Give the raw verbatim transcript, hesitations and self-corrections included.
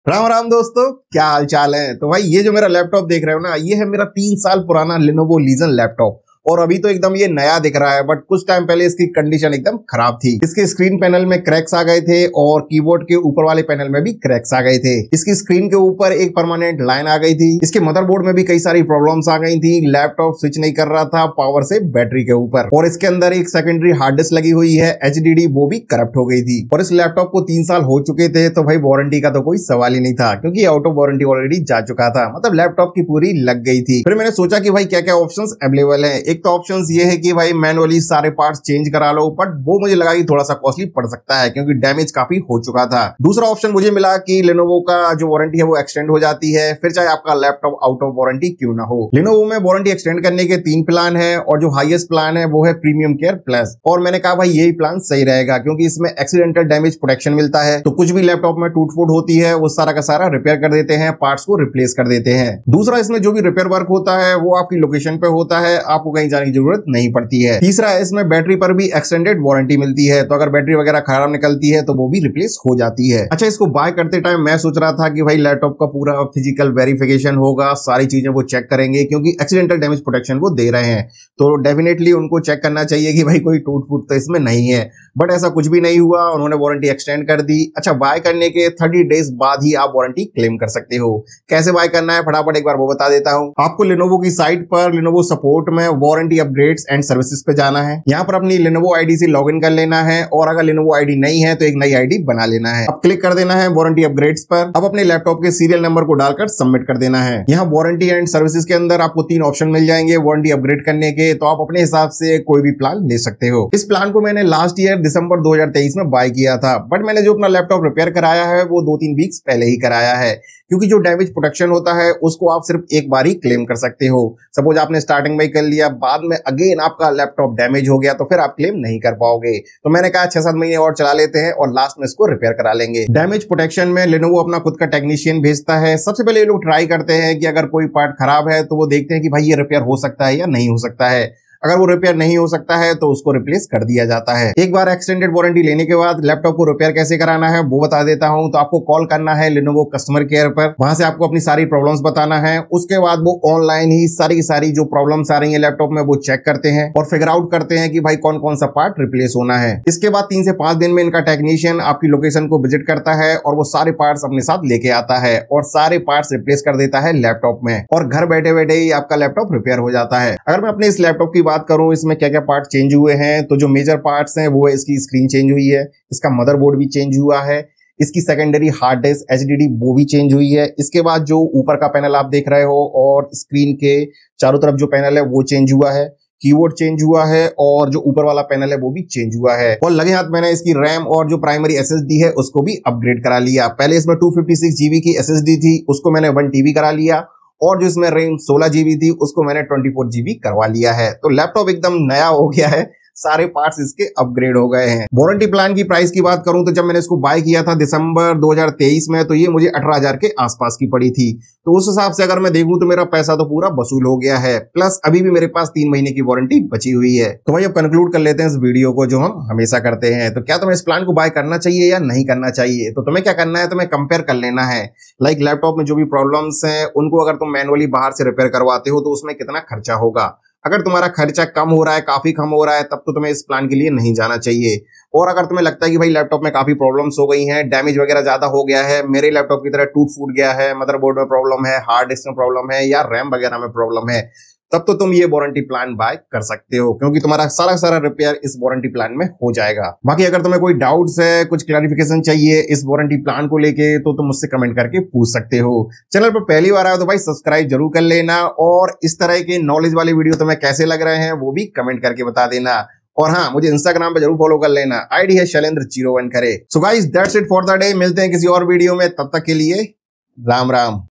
राम राम दोस्तों, क्या हाल चाल है। तो भाई ये जो मेरा लैपटॉप देख रहे हो ना, ये है मेरा तीन साल पुराना Lenovo Legion लैपटॉप। और अभी तो एकदम ये नया दिख रहा है, बट कुछ टाइम पहले इसकी कंडीशन एकदम खराब थी। इसके स्क्रीन पैनल में क्रैक्स आ गए थे और कीबोर्ड के ऊपर वाले पैनल में भी क्रैक्स आ गए थे। इसकी स्क्रीन के ऊपर एक परमानेंट लाइन आ गई थी। इसके मदरबोर्ड में भी कई सारी प्रॉब्लम्स आ गई थी। लैपटॉप स्विच नहीं कर रहा था पावर से बैटरी के ऊपर। और इसके अंदर एक सेकेंडरी हार्ड डिस्क लगी हुई है एच डी डी, वो भी करप्ट हो गई थी। और इस लैपटॉप को तीन साल हो चुके थे, तो भाई वारंटी का तो कोई सवाल ही नहीं था, क्योंकि आउट ऑफ वारंटी ऑलरेडी जा चुका था। मतलब लैपटॉप की पूरी लग गई थी। फिर मैंने सोचा कि भाई क्या क्या ऑप्शंस अवेलेबल है। एक तो ऑप्शंस ये है कि भाई मैनुअली सारे पार्ट्स चेंज करा लो, बट वो मुझे लगा कि थोड़ा सा कॉस्टली पड़ सकता है, क्योंकि डैमेज काफी हो चुका था। दूसरा ऑप्शन मुझे मिला कि Lenovo का जो वारंटी है वो एक्सटेंड हो जाती है, फिर चाहे आपका लैपटॉप आउट ऑफ वारंटी क्यों ना हो। Lenovo में वारंटी एक्सटेंड करने के तीन प्लान है, और जो हाईएस्ट प्लान है वो है प्रीमियम केयर प्लस। और मैंने कहा भाई यही प्लान सही रहेगा, क्योंकि इसमें एक्सीडेंटल डैमेज प्रोटेक्शन मिलता है। तो कुछ भी लैपटॉप में टूट फूट होती है वो सारा का सारा रिपेयर कर देते हैं, पार्ट्स को रिप्लेस कर देते हैं। दूसरा, इसमें जो भी रिपेयर वर्क होता है वो आपकी लोकेशन पे होता है, आपको कहीं जाने की जरूरत नहीं पड़ती है। तीसरा, इसमें बैटरी पर भी एक्सटेंडेड वारंटी मिलती है, तो अगर बैटरी वगैरह खराब निकलती है तो वो भी रिप्लेस हो जाती है। अच्छा, इसको बाय करते टाइम मैं सोच रहा था कि भाई लैपटॉप का पूरा फिजिकल वेरिफिकेशन होगा, सारी चीजें वो चेक करेंगे, क्योंकि एक्सीडेंटल डैमेज प्रोटेक्शन वो दे रहे हैं, तो डेफिनेटली उनको चेक करना चाहिए कि भाई कोई टूट फूट तो इसमें नहीं है। बट ऐसा कुछ भी नहीं हुआ, उन्होंने वारंटी एक्सटेंड कर दी। अच्छा, बाय करने के थर्टी डेज बाद ही आप वारंटी क्लेम कर सकते हो। कैसे बाय करना है फटाफट एक बार वो बता देता हूँ। आपको Lenovo की साइट पर Lenovo सपोर्ट में वारंटी अपग्रेड्स एंड सर्विसेज पे जाना है। यहाँ पर अपनी Lenovo आईडी से लॉगिन कर लेना है, और अगर Lenovo आईडी नहीं है तो एक नई आईडी बना लेना है। अब क्लिक कर देना है वारंटी अपग्रेड्स पर। अब अपने लैपटॉप के सीरियल नंबर को डालकर सबमिट कर देना है। यहाँ वारंटी एंड सर्विसेज के अंदर आपको तीन ऑप्शन मिल जाएंगे वारंटी अपग्रेड करने के, तो आप अपने हिसाब से कोई भी प्लान ले सकते हो। इस प्लान को मैंने लास्ट ईयर दिसंबर दो हजार तेईस में बाय किया था, बट मैंने जो अपना लैपटॉप रिपेयर कराया है वो दो तीन वीक्स पहले ही कराया है, क्योंकि जो डैमेज प्रोटेक्शन होता है उसको आप सिर्फ एक बार ही क्लेम कर सकते हो। सपोज आपने स्टार्टिंग में ही कर लिया, बाद में अगेन आपका लैपटॉप डैमेज हो गया, तो फिर आप क्लेम नहीं कर पाओगे। तो मैंने कहा छह सात महीने और चला लेते हैं और लास्ट में इसको रिपेयर करा लेंगे। डैमेज प्रोटेक्शन में Lenovo अपना खुद का टेक्नीशियन भेजता है। सबसे पहले ये लोग ट्राई करते हैं कि अगर कोई पार्ट खराब है तो वो देखते हैं कि भाई ये रिपेयर हो सकता है या नहीं हो सकता है। अगर वो रिपेयर नहीं हो सकता है तो उसको रिप्लेस कर दिया जाता है। एक बार एक्सटेंडेड वारंटी लेने के बाद लैपटॉप को रिपेयर कैसे कराना है वो बता देता हूं। तो आपको कॉल करना है Lenovo कस्टमर केयर पर, वहां से आपको अपनी सारी प्रॉब्लम्स बताना है। उसके बाद वो ऑनलाइन ही सारी की सारी जो प्रॉब्लम्स आ रही है लैपटॉप में वो चेक करते हैं और फिगर आउट करते हैं कि भाई कौन कौन सा पार्ट रिप्लेस होना है। इसके बाद तीन से पांच दिन में इनका टेक्नीशियन आपकी लोकेशन को विजिट करता है और वो सारे पार्ट्स अपने साथ लेके आता है और सारे पार्ट्स रिप्लेस कर देता है लैपटॉप में, और घर बैठे बैठे ही आपका लैपटॉप रिपेयर हो जाता है। अगर मैं अपने इस लैपटॉप की बात करूं, इसमें क्या क्या पार्ट चेंज हुए हैं, तो जो मेजर पार्ट्स हैं वो है इसकी स्क्रीन चेंज हुई है, इसका मदरबोर्ड भी चेंज हुआ है, इसकी secondary hard disk H D D वो भी चेंज हुई है। इसके बाद जो ऊपर का पैनल आप देख रहे हो और स्क्रीन के चारों तरफ जो पैनल है वो चेंज हुआ है, कीबोर्ड चेंज हुआ है, और जो ऊपर वाला पैनल है वो भी चेंज हुआ है। और लगे हाथ मैंने इसकी रैम और जो प्राइमरी एस एस डी है उसको भी अपग्रेड करा लिया। पहले इसमें टू फिफ्टी सिक्स जीबी की एस एस डी थी, उसको मैंने वन टीबी करा लिया, और जो इसमें रैम सोलह जीबी थी उसको मैंने ट्वेंटी फोर जीबी करवा लिया है। तो लैपटॉप एकदम नया हो गया है, सारे पार्ट्स इसके अपग्रेड हो गए हैं। वारंटी प्लान की प्राइस की बात करूं तो जब मैंने इसको बाय किया था दिसंबर दो हजार तेईस में, तो ये मुझे अठारह हजार के आसपास की पड़ी थी। तो उस हिसाब से अगर मैं देखूं तो मेरा पैसा तो पूरा वसूल हो गया है, प्लस अभी भी मेरे पास तीन महीने की वारंटी बची हुई है। तो भाई अब कंक्लूड कर लेते हैं इस वीडियो को, जो हम हमेशा करते हैं। तो क्या तुम्हें इस प्लान को बाय करना चाहिए या नहीं करना चाहिए? तो तुम्हें क्या करना है, तुम्हें कंपेयर कर लेना है। लाइक लैपटॉप में जो भी प्रॉब्लम्स हैं उनको अगर तुम मैनुअली बाहर से रिपेयर करवाते हो तो उसमें कितना खर्चा होगा। अगर तुम्हारा खर्चा कम हो रहा है, काफी कम हो रहा है, तब तो तुम्हें इस प्लान के लिए नहीं जाना चाहिए। और अगर तुम्हें लगता है कि भाई लैपटॉप में काफी प्रॉब्लम्स हो गई हैं, डैमेज वगैरह ज्यादा हो गया है, मेरे लैपटॉप की तरह टूट फूट गया है, मदरबोर्ड में प्रॉब्लम है, हार्ड डिस्क में प्रॉब्लम है, या रैम वगैरह में प्रॉब्लम है, तब तो तुम ये वारंटी प्लान बाय कर सकते हो, क्योंकि तुम्हारा सारा सारा रिपेयर इस वारंटी प्लान में हो जाएगा। बाकी अगर तुम्हें कोई डाउट्स है, कुछ क्लैरिफिकेशन चाहिए इस वारंटी प्लान को लेके, तो तुम मुझसे कमेंट करके पूछ सकते हो। चैनल पर पहली बार आए तो भाई सब्सक्राइब जरूर कर लेना, और इस तरह के नॉलेज वाले वीडियो तुम्हें कैसे लग रहे हैं वो भी कमेंट करके बता देना। और हाँ, मुझे इंस्टाग्राम पे जरूर फॉलो कर लेना, आईडी है शैलेंद्र जीरो वन करे। So guys that's it for the day. मिलते हैं किसी और वीडियो में, तब तक के लिए राम राम।